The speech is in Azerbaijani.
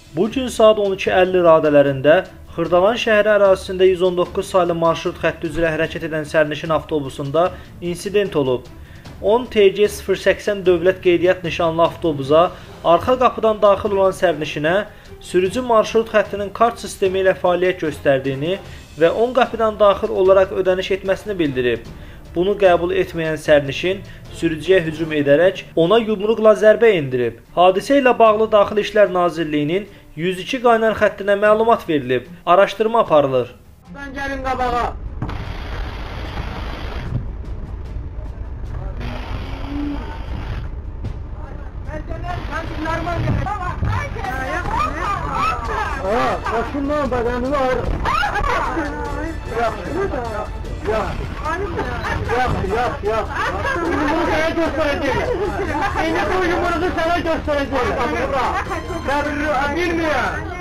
Bugün saat 12:50 radələrində Xırdalan şəhəri ərazisində 119 saylı marşrut xətti üzrə hərəkət edən sərnişin avtobusunda insident olub. 10 TG080 dövlət qeydiyyat nişanlı avtobusa arxa qapıdan daxil olan sərnişinə sürücü marşrut xəttinin kart sistemi ilə fəaliyyət göstərdiyini və 10 qapıdan daxil olaraq ödəniş etməsini bildirib. Bunu qəbul etməyən sərnişin sürücüyə hücum edərək ona yumruqla zərbə endirib. Hadisə ilə bağlı Daxili İşlər Nazirliyinin 102 qaynar xəttinə məlumat verilib. Araşdırma aparılır. Gəlin qabağa. Başımdan bədənini ayrı. Yok. Bunu sana göstereceğim. Yine bu yumruğu sana göstereceğim. Ben bilmiyorum.